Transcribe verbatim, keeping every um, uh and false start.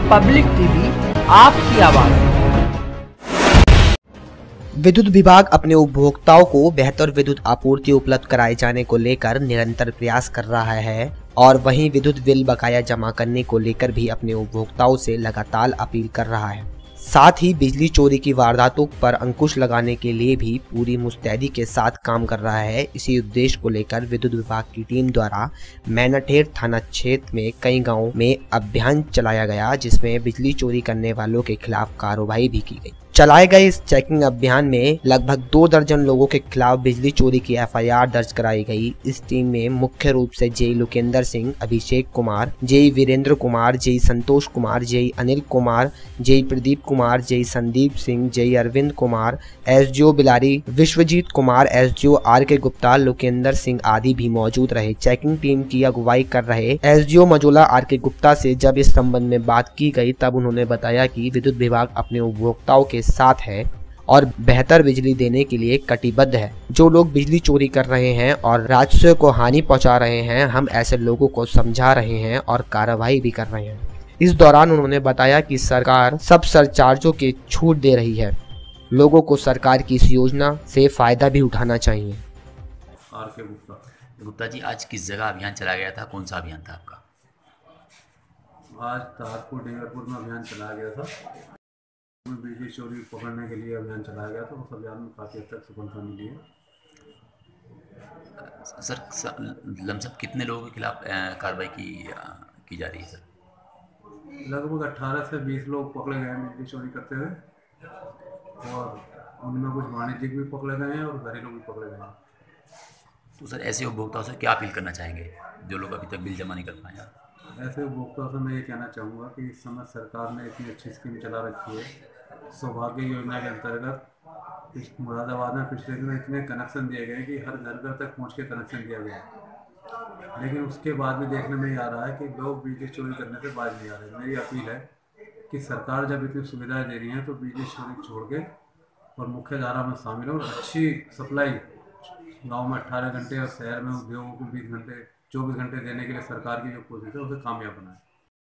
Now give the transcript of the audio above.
Public TV, आपकी आवाज। विद्युत विभाग अपने उपभोक्ताओं को बेहतर विद्युत आपूर्ति उपलब्ध कराए जाने को लेकर निरंतर प्रयास कर रहा है और वहीं विद्युत बिल बकाया जमा करने को लेकर भी अपने उपभोक्ताओं से लगातार अपील कर रहा है। साथ ही बिजली चोरी की वारदातों पर अंकुश लगाने के लिए भी पूरी मुस्तैदी के साथ काम कर रहा है। इसी उद्देश्य को लेकर विद्युत विभाग की टीम द्वारा मैनाठेर थाना क्षेत्र में कई गांवों में अभियान चलाया गया, जिसमें बिजली चोरी करने वालों के खिलाफ कार्रवाई भी की गई। चलाए गए इस चेकिंग अभियान में लगभग दो दर्जन लोगों के खिलाफ बिजली चोरी की एफ आई आर दर्ज कराई गई। इस टीम में मुख्य रूप से JE Lokendra Singh, Abhishek Kumar, JE Virendra Kumar, JE Santosh Kumar, JE Anil Kumar, JE Pradeep Kumar, JE Sandeep Singh, JE Arvind Kumar, SDO Bilari Vishwajeet Kumar, SDO R K Gupta, Lokendra Singh आदि भी मौजूद रहे। चेकिंग टीम की अगुवाई कर रहे SDO Majhola are K Gupta से जब इस संबंध में बात की गई, तब उन्होंने बताया कि विद्युत विभाग अपने उपभोक्ताओं के साथ है और बेहतर बिजली देने के लिए कटिबद्ध है। जो लोग बिजली चोरी कर रहे हैं और राजस्व को हानि पहुंचा रहे हैं, हम ऐसे लोगों को समझा रहे हैं और कार्रवाई भी कर रहे हैं। इस दौरान उन्होंने बताया कि सरकार सब सरचार्जों की छूट दे रही है। लोगों को सरकार की इस योजना से फायदा भी उठाना चाहिए। आर के गुप्ता गुप्ता जी, आज किस जगह अभियान चलाया गया था? कौन सा अभियान था आपका? आज तारपुर डीगरपुर में अभियान चलाया गया था। बिजली चोरी पकड़ने के लिए अभियान चलाया गया था। उस अभियान में काफ़ी हद तक सफलता मिली है। सर, लमसम कितने लोगों के खिलाफ कार्रवाई की की जा रही है सर? लगभग अट्ठारह से बीस लोग पकड़े गए हैं बिजली चोरी करते हुए, और उनमें कुछ वाणिज्यिक भी पकड़े गए हैं और घरेलू भी पकड़े गए हैं। तो सर, ऐसे उपभोक्ताओं से क्या अपील करना चाहेंगे जो लोग अभी तक बिल जमा नहीं कर पाए? ऐसे उपभोक्ताओं से मैं ये कहना चाहूँगा कि इस समय सरकार ने इतनी अच्छी स्कीम चला रखी है। सौभाग्य योजना के अंतर्गत मुरादाबाद में पिछले दिनों इतने कनेक्शन दिए गए कि हर घर घर तक पहुँच के कनेक्शन दिया गया, लेकिन उसके बाद भी देखने में ये आ रहा है कि लोग बिजली चोरी करने से बाज नहीं आ रहे। मेरी अपील है कि सरकार जब इतनी सुविधाएं दे रही हैं तो बिजली चोरी छोड़ के और मुख्य धारा में शामिल हो और अच्छी सप्लाई गाँव में अट्ठारह घंटे और शहर में उद्योगों को बीस घंटे चौबीस घंटे देने के लिए सरकार की जो कोशिश है उसे कामयाब बनाए।